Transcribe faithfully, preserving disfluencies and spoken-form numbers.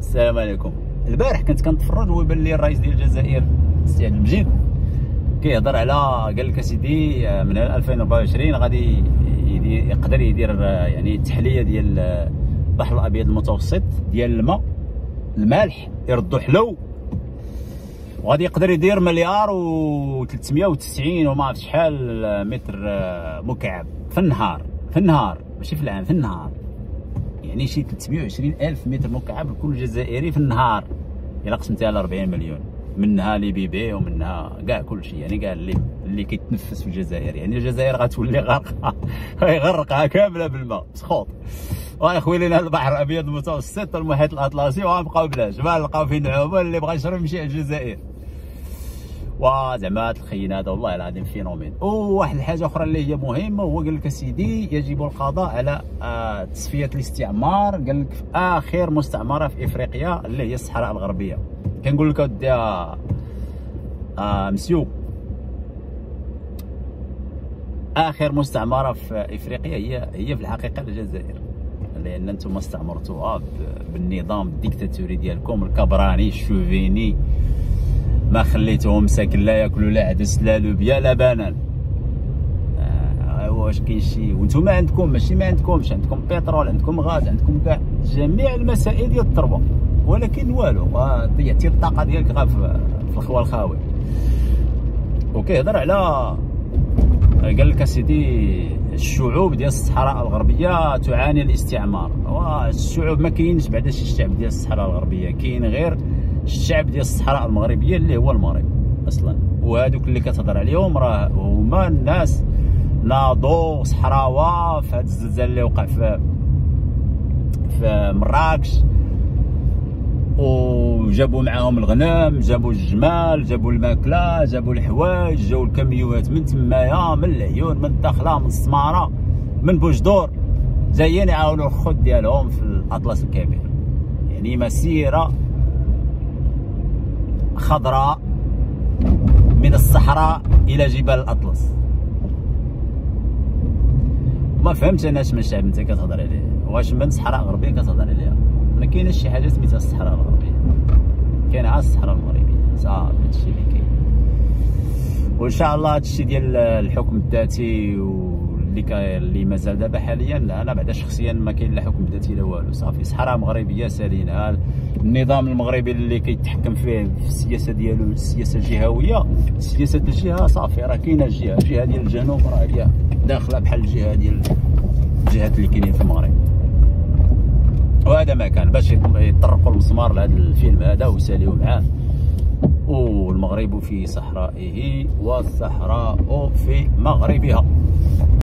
السلام عليكم. البارح كنت كنتفرج ويبان لي الرئيس ديال الجزائر السي عبد المجيد كيهضر على، قال لك اسيدي من ألفين وأربعة وعشرين غادي يقدر يدير يعني التحليه ديال البحر الابيض المتوسط ديال الماء المالح يردو حلو، وغادي يقدر يدير مليار و ثلاثمية وتسعين وما عرفت شحال متر مكعب في النهار، في النهار ماشي في العام، في النهار. يعني شي ثلاثمية وعشرين ألف متر مكعب لكل جزائري في النهار، إلا قسمتها على أربعين مليون، منها لي بيبي ومنها كاع كلشي، يعني كاع اللي اللي كيتنفس في الجزائر. يعني الجزائر غتولي غارقه غيغرقها كامله بالماء مسخوط. واخوي لنا البحر الابيض المتوسط والمحيط الاطلسي وغنبقاو بلاش، ما نلقاو فين نعوموا. اللي بغى يشرب يمشي للجزائر. وزعما الخينا هذا والله العظيم فينومين. وواحد الحاجه اخرى اللي هي مهمه، هو قال لك اسيدي يجب القضاء على آه تصفيه الاستعمار. قال لك في اخر مستعمره في افريقيا اللي هي الصحراء الغربيه. كنقول لك اودي آه آه مسيو، اخر مستعمره في افريقيا هي هي في الحقيقه الجزائر، لان انتم استعمرتوها بالنظام الديكتاتوري ديالكم الكبراني الشوفيني. ما خليتهم مساكن لا ياكلوا لا عدس لا لوبيا لا بنان. آه واش كاين شي وانتم ما عندكم؟ ماشي ما عندكمش، عندكم بترول، عندكم غاز، عندكم كاع جميع المسائل ديال التربه، ولكن والو ضيعتي الطاقه ديالك غا في الخوا الخاوي. وكيهضر على، قال لك اسيدي الشعوب ديال الصحراء الغربيه تعاني الاستعمار. والشعوب ما كاينش بعدا شي شعب ديال الصحراء الغربيه، كاين غير الشعب ديال الصحراء المغربيه اللي هو المغرب اصلا. وهذوك اللي كتهضر عليهم راه هما الناس ناضوا صحراوه في هذا الزلزال اللي وقع في في مراكش، وجابوا معاهم الغنم، جابوا الجمال، جابوا الماكله، جابوا الحوايج، جاوا الكاميوات من تمايا، من العيون، من الدخله، من السماره، من بوجدور، جايين يعاونوا الخد ديالهم في الاطلس الكبير. يعني مسيره خضراء من الصحراء الى جبال الاطلس. ما فهمتش انا اش من شعب انت كتهضر عليه، واش من صحراء غربيه كتهضر عليها؟ ما كاينش شي حاجه سميتها الصحراء الغربيه، كاين عا الصحراء المغربيه صافي. هادشي اللي كاين. وان شاء الله هادشي ديال الحكم الذاتي واللي كا اللي مازال دابا حاليا، انا بعدا شخصيا ما كاين لا حكم ذاتي لا والو، صافي صحراء مغربيه سالينها. النظام المغربي اللي كيتحكم فيه في السياسه ديالو، السياسه الجهويه، سياسه الجهه صافي راه كاينه الجهه، الجهه ديال الجنوب راه هي داخله بحال الجهه ديال الجهات اللي كاينين في المغرب. وهذا ما كان باش يطرقوا المسمار لهذا الفيلم هذا ويساليو معاه. والمغرب في صحرائه والصحراء في مغربها.